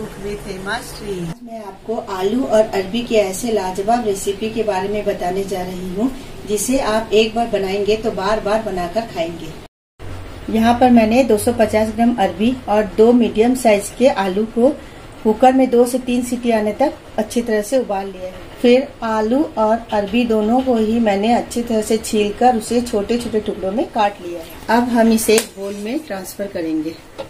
Cook with हेमाश्री। मैं आपको आलू और अरबी के ऐसे लाजवाब रेसिपी के बारे में बताने जा रही हूँ जिसे आप एक बार बनाएंगे तो बार बार बनाकर खाएंगे। यहाँ पर मैंने 250 ग्राम अरबी और 2 मीडियम साइज के आलू को कुकर में 2 से 3 सीटी आने तक अच्छी तरह से उबाल लिया है। फिर आलू और अरबी दोनों को ही मैंने अच्छी तरह से छीलकर उसे छोटे छोटे टुकड़ों में काट लिया है। अब हम इसे एक बोल में ट्रांसफर करेंगे।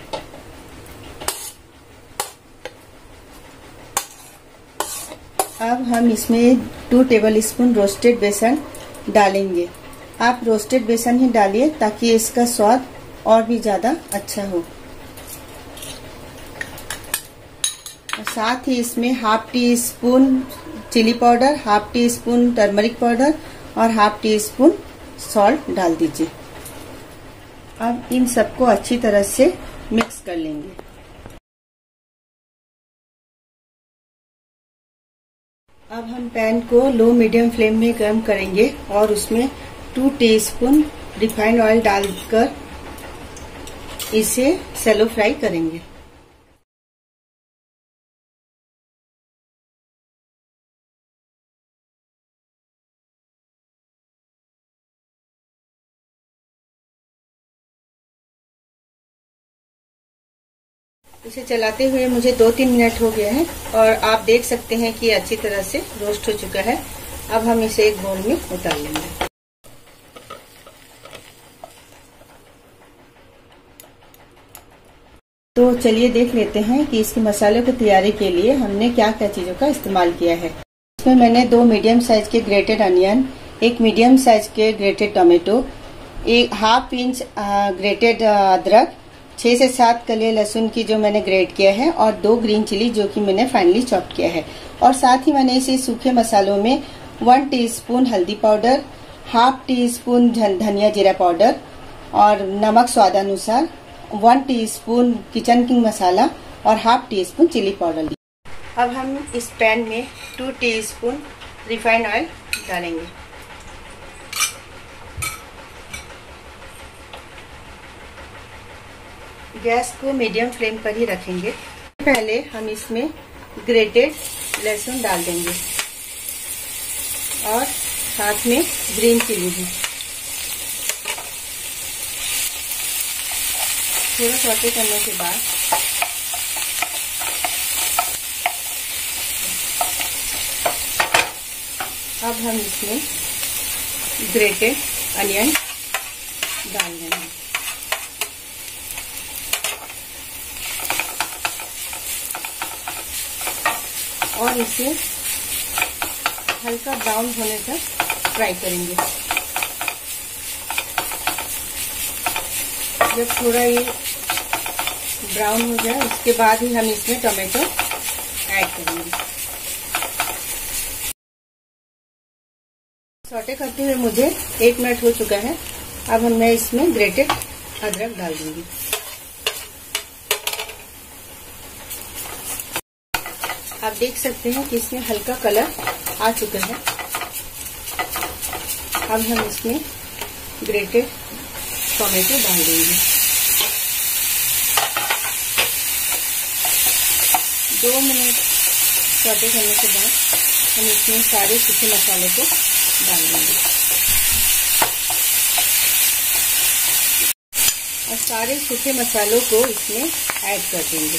अब हम इसमें 2 टेबलस्पून रोस्टेड बेसन डालेंगे। आप रोस्टेड बेसन ही डालिए ताकि इसका स्वाद और भी ज्यादा अच्छा हो। और साथ ही इसमें half teaspoon chilli powder, half teaspoon turmeric powder और हाफ टी स्पून सॉल्ट डाल दीजिए। अब इन सबको अच्छी तरह से मिक्स कर लेंगे। अब हम पैन को लो मीडियम फ्लेम में गर्म करेंगे और उसमें 2 टीस्पून रिफाइंड ऑयल डालकर इसे शैलो फ्राई करेंगे। इसे चलाते हुए मुझे 2-3 मिनट हो गए हैं और आप देख सकते हैं कि अच्छी तरह से रोस्ट हो चुका है। अब हम इसे एक बाउल में उतार लेंगे। तो चलिए देख लेते हैं कि इसके मसाले की तैयारी के लिए हमने क्या क्या चीजों का इस्तेमाल किया है। इसमें मैंने 2 मीडियम साइज के ग्रेटेड अनियन, 1 मीडियम साइज के ग्रेटेड टोमेटो, 1/2 इंच ग्रेटेड अदरक, 6 से 7 कली लहसुन की जो मैंने ग्रेट किया है और 2 ग्रीन चिली जो कि मैंने फाइनली चॉप किया है। और साथ ही मैंने इसे सूखे मसालों में 1 टीस्पून हल्दी पाउडर, हाफ टी स्पून धनिया जीरा पाउडर और नमक स्वादानुसार, 1 टीस्पून किचन किंग मसाला और half teaspoon chilli powder दिया। अब हम इस पैन में 2 टीस्पून रिफाइंड ऑयल डालेंगे। गैस को मीडियम फ्लेम पर ही रखेंगे। पहले हम इसमें ग्रेटेड लहसुन डाल देंगे और साथ में ग्रीन चिली भी। थोड़ा सौटे करने के बाद अब हम इसमें ग्रेटेड अनियन डाल देंगे। और इसे हल्का ब्राउन होने तक फ्राई करेंगे। जब थोड़ा ये ब्राउन हो जाए उसके बाद ही हम इसमें टोमेटो ऐड करेंगे। सौटे करते हुए मुझे 1 मिनट हो चुका है। अब मैं इसमें ग्रेटेड अदरक डाल दूंगी। आप देख सकते हैं कि इसमें हल्का कलर आ चुका है। अब हम इसमें ग्रेटेड टोमेटो डाल देंगे। 2 मिनट सौटे करने के बाद हम इसमें सारे सूखे मसालों को डाल देंगे और सारे सूखे मसालों को इसमें ऐड कर देंगे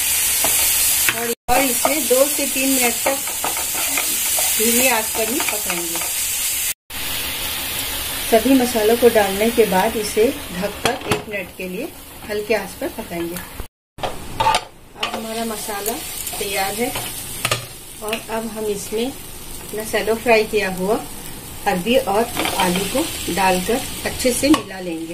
और इसे 2 से 3 मिनट तक धीमी आंच पर ही पकाएंगे। सभी मसालों को डालने के बाद इसे ढककर 1 मिनट के लिए हल्के आंच पर पकाएंगे। अब हमारा मसाला तैयार है और अब हम इसमें अपना शैलो फ्राई किया हुआ अरबी और आलू को डालकर अच्छे से मिला लेंगे।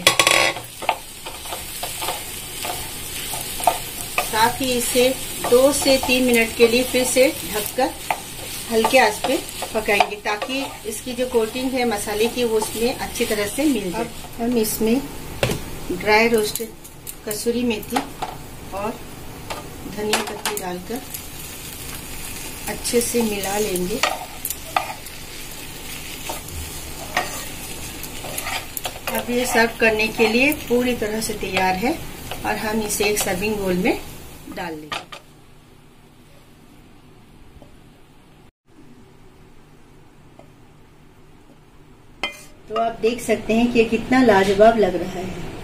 साथ ही इसे 2 से 3 मिनट के लिए फिर से ढककर हल्के आंच पे पकाएंगे ताकि इसकी जो कोटिंग है मसाले की वो उसमें अच्छी तरह से मिल जाए। हम इसमें ड्राई रोस्टेड कसूरी मेथी और धनिया पत्ती डालकर अच्छे से मिला लेंगे। अब ये सर्व करने के लिए पूरी तरह से तैयार है और हम इसे एक सर्विंग बोल में डाल लेंगे। तो आप देख सकते हैं कि ये कितना लाजवाब लग रहा है।